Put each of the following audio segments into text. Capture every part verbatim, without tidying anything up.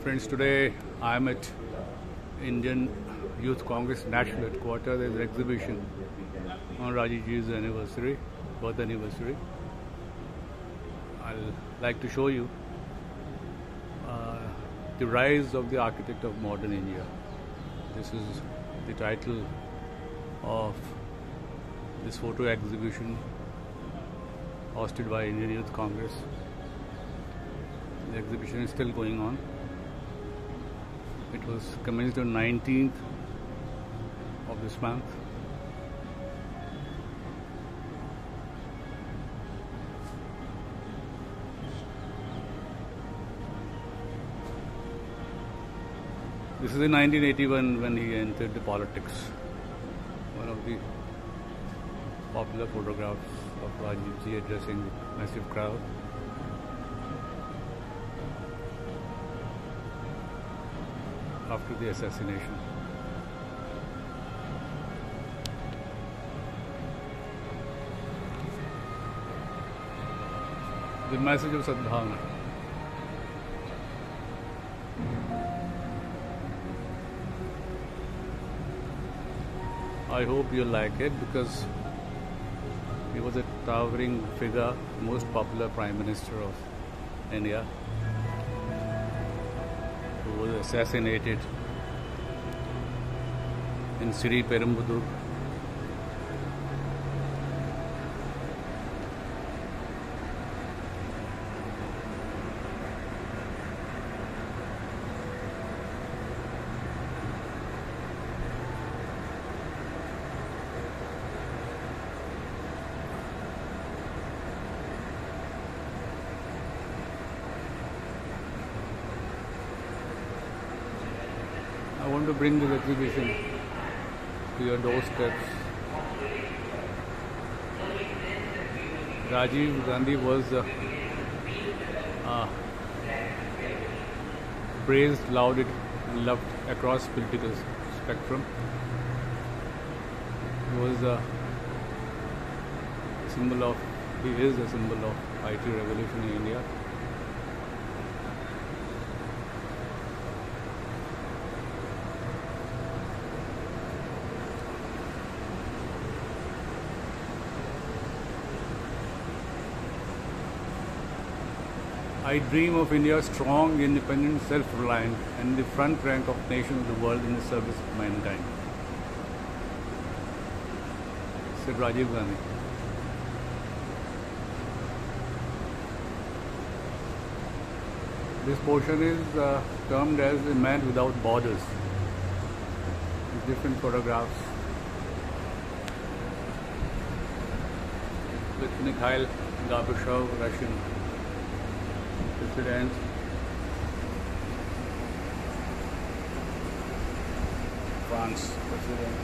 Friends, today I am at Indian Youth Congress National Headquarters. There is an exhibition on Rajivji's anniversary, birth anniversary. I'll like to show you uh, the rise of the architect of modern India. This is the title of this photo exhibition hosted by Indian Youth Congress. The exhibition is still going on. It was commenced on nineteenth of this month. This is in nineteen eighty-one when he entered the politics. One of the popular photographs of Rajivji addressing the massive crowd. After the assassination. The message of Sadbhavana. I hope you like it because he was a towering figure, most popular Prime Minister of India, who was assassinated in Sri Perumbudur. I want to bring this exhibition to your doorsteps. Rajiv Gandhi was uh, uh, praised, lauded and loved across political spectrum. He was a symbol of, he is a symbol of I T revolution in India. I dream of India strong, independent, self-reliant, and in the front rank of nations of the world in the service of mankind, said Rajiv Gandhi. This portion is uh, termed as a man without borders, with different photographs with Mikhail Gorbachev, Russian President, France President,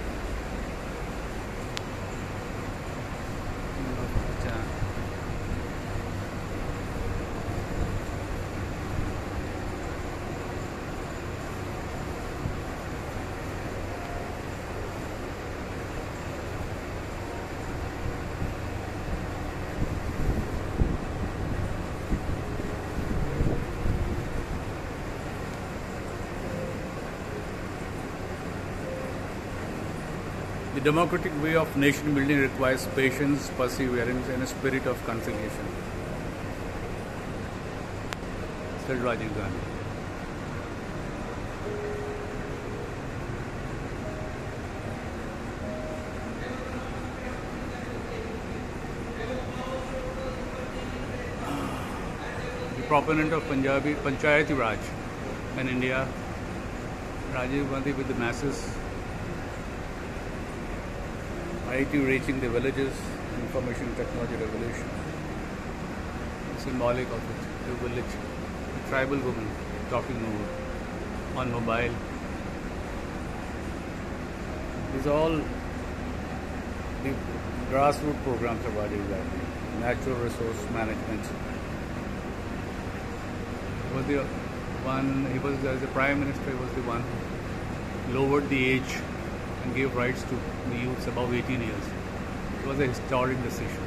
The democratic way of nation building requires patience, perseverance, and a spirit of conciliation, said Rajiv Gandhi. The proponent of Punjabi Panchayati Raj in India, Rajiv Gandhi with the masses, I T reaching the villages, information technology revolution, symbolic of it, the village, the tribal woman talking over on mobile. These are all the grassroots programs of Rajiv Gandhi, natural resource management. He was the one, he was as a Prime Minister, he was the one lowered the age and gave rights to the youths above eighteen years. It was a historic decision.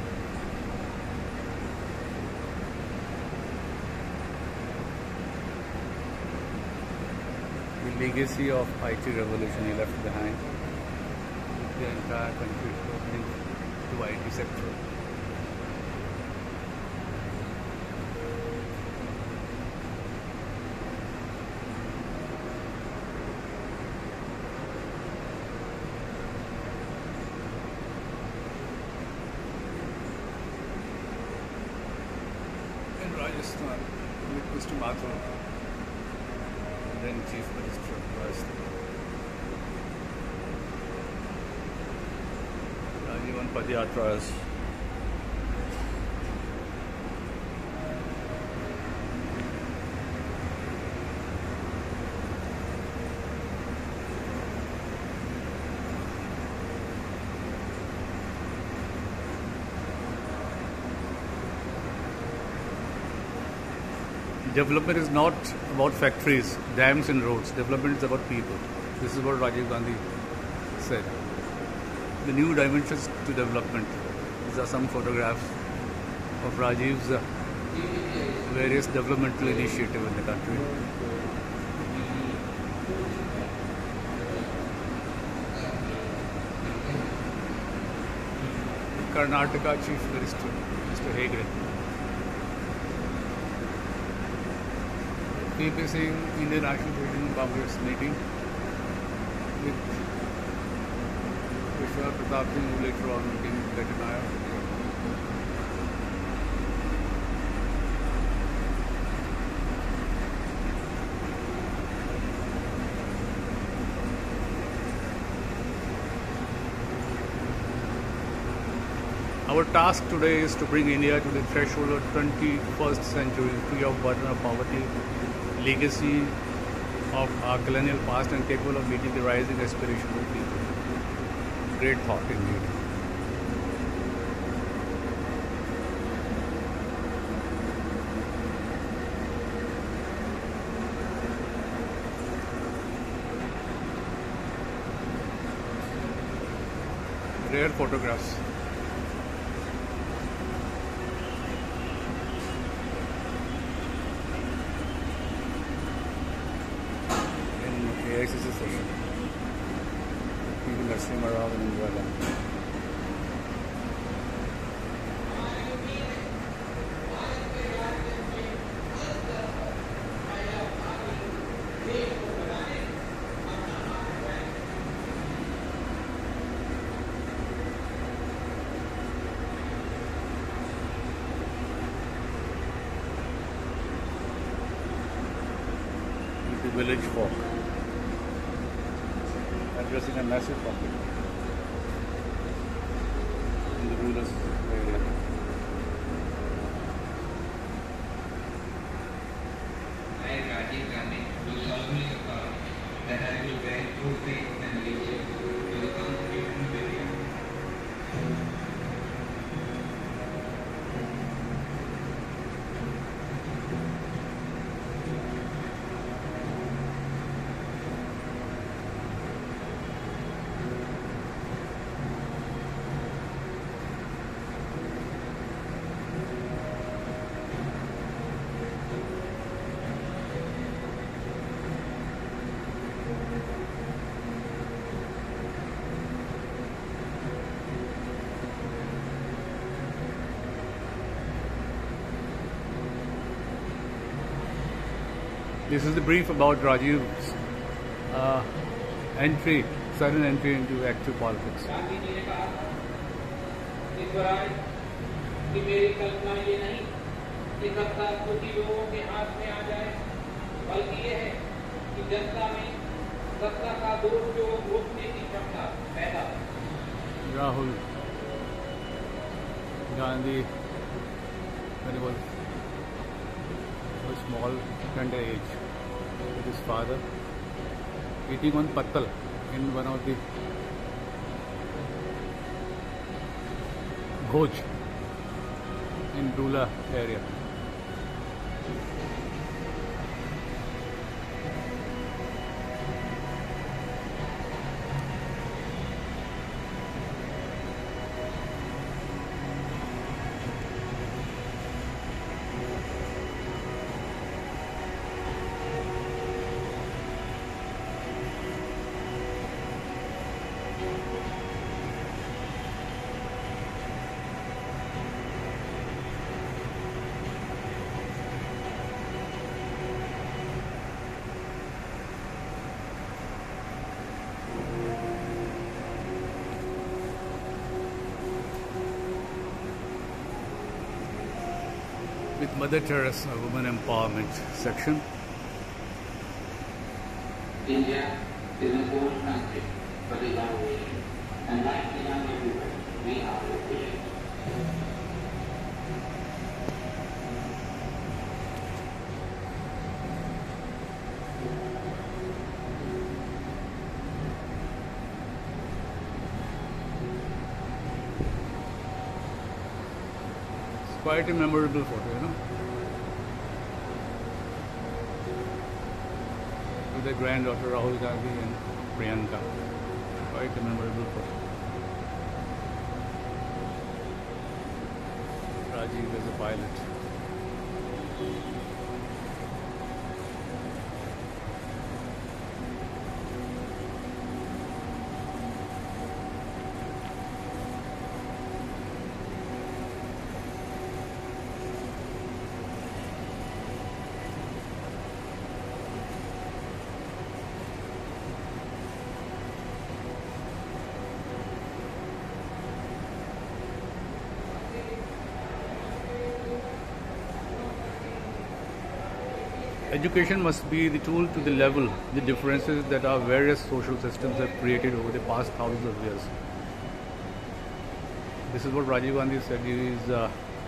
legacy of I T revolution he left behind. The entire country opening to I T sector. In Rajasthan, with Mister Mathur, then Chief Minister of Rajasthan. Rajiv Padiyatras. Development is not about factories, dams and roads. Development is about people. This is what Rajiv Gandhi said. The new dimensions to development. These are some photographs of Rajiv's uh, various developmental initiatives in the country. Karnataka Chief Minister, Mister Hegde. Facing Indian National Freedom Congress meeting with Vishwa Pratap Singh, who later on became Veteranaya. Our task today is to bring India to the threshold of twenty-first century, free of burden of poverty, legacy of our colonial past, and capable of meeting the rising aspirations of people. Great thought indeed. Rare photographs. I Y C session. People are seeing around in India. The village folk addressing a massive problem in the rural area. I, Rajiv Gandhi, do solemnly affirm that I will bear true faith and allegiance to the Constitution of India. This is the brief about Rajiv's uh, entry, sudden entry into active politics. Gandhi ji ने कहा कि स्वराज की मेरी कल्पना ये नहीं कि सत्ता कुछ ही लोगों के हाथ में आ जाए, बल्कि ये है कि जनता में सत्ता का दुरुपयोग रोकने की क्षमता पैदा हो। Rahul Gandhi, when he was a small tender age, with his father, eating on pattal in one of the Bhoj in Dula area. Mother Teresa Women Empowerment section. India is a bold country for the young nation, and like the young everywhere, we are resilient. It's quite a memorable photo, you know. With the granddaughter Rahul Gandhi and Priyanka. Quite a memorable photo. Rajiv as a pilot. Education must be the tool to the level the differences that our various social systems have created over the past thousands of years. This is what Rajiv Gandhi said. He is uh,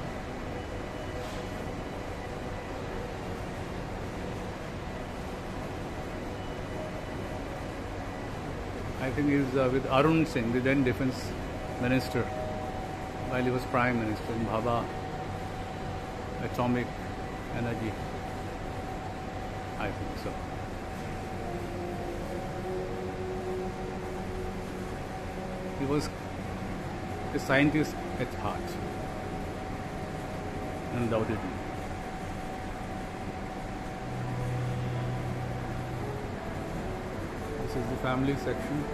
I think he is uh, with Arun Singh, the then defense minister, while he was prime minister in Bhabha Atomic Energy. I think so. He was a scientist at heart, undoubtedly. This is the family section.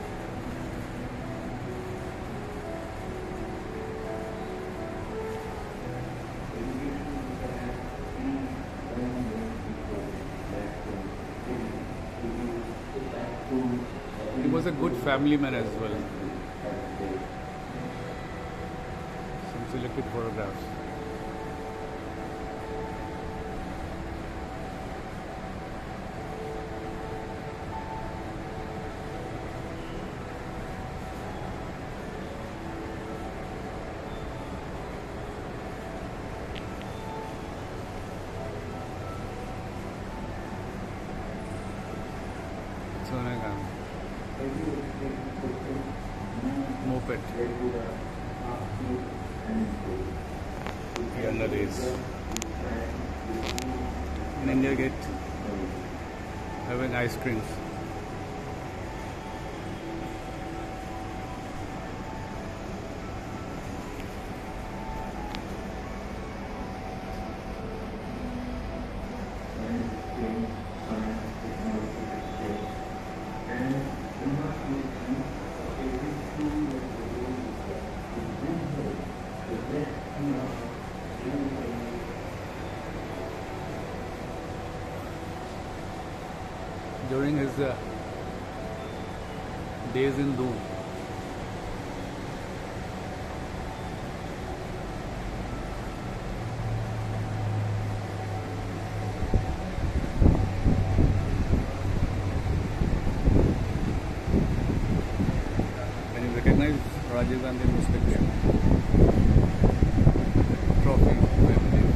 He was a good family man as well. Some selected photographs. Moped. Younger days. In India, get having ice creams. During his uh, days in Doom, can you recognize Rajiv Gandhi in this picture? Trophy, I believe.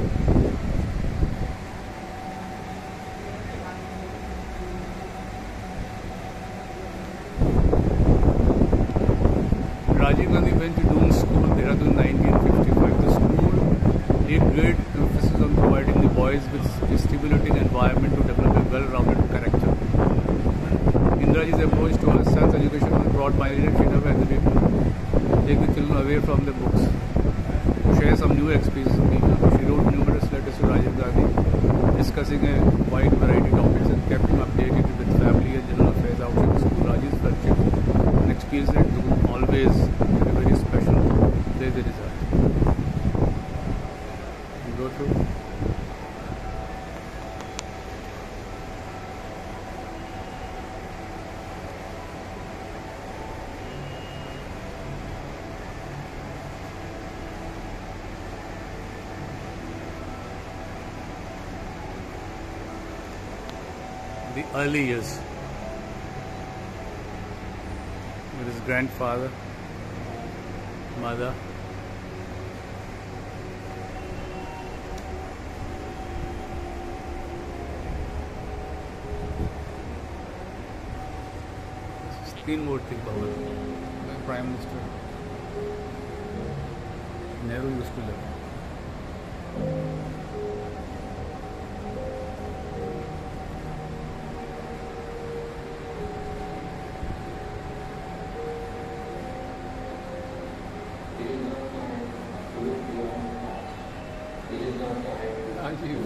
Rajiv Gandhi went to Doon School, Dehradun in nineteen fifty-five. The school laid great emphasis on providing the boys with a stimulating environment to develop a well-rounded character. Indraji's approach to her son's education was broad minded and enough as the people take the children away from the books to share some new experiences with people. She wrote numerous letters to Rajiv Gandhi discussing a wide variety of topics and kept him updated with family and general affairs outside the school. Rajiv's friendship and experience at Doon always had a very special place in his heart. You go through. the early years with his grandfather, mother, तीन मूर्ति भवन, Prime Minister Nehru used to live. Rajiv.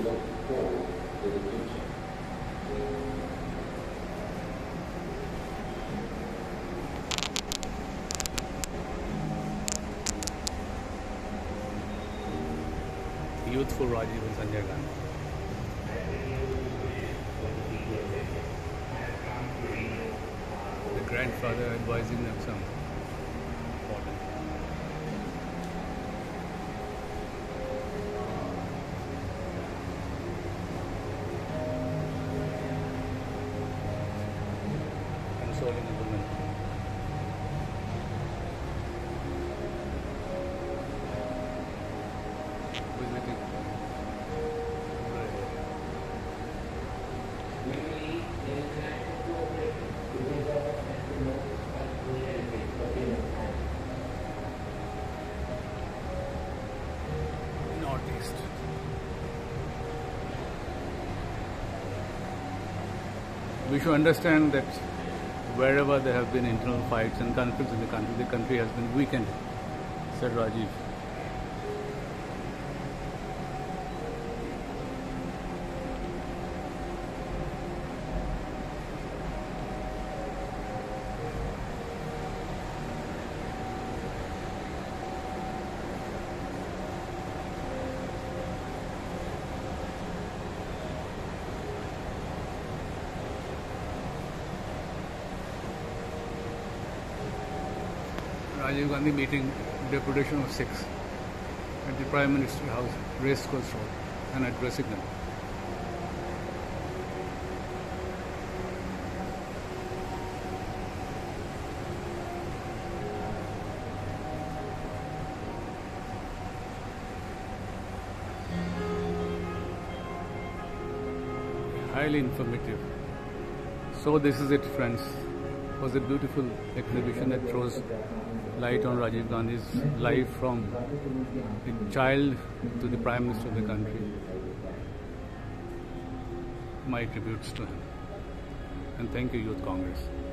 Youthful Rajiv and Sanjay Gandhi. The grandfather advising them some important. Consoling a woman. Visiting. Northeast. We should understand that wherever there have been internal fights and conflicts in the country, the country has been weakened, said Rajiv. Rajiv Gandhi meeting deputation of six at the Prime Minister's house, Racecourse Road, and addressing them. Highly informative. So this is it, friends. It was a beautiful exhibition that throws light on Rajiv Gandhi's life from the child to the Prime Minister of the country. My tributes to him. And thank you, Youth Congress.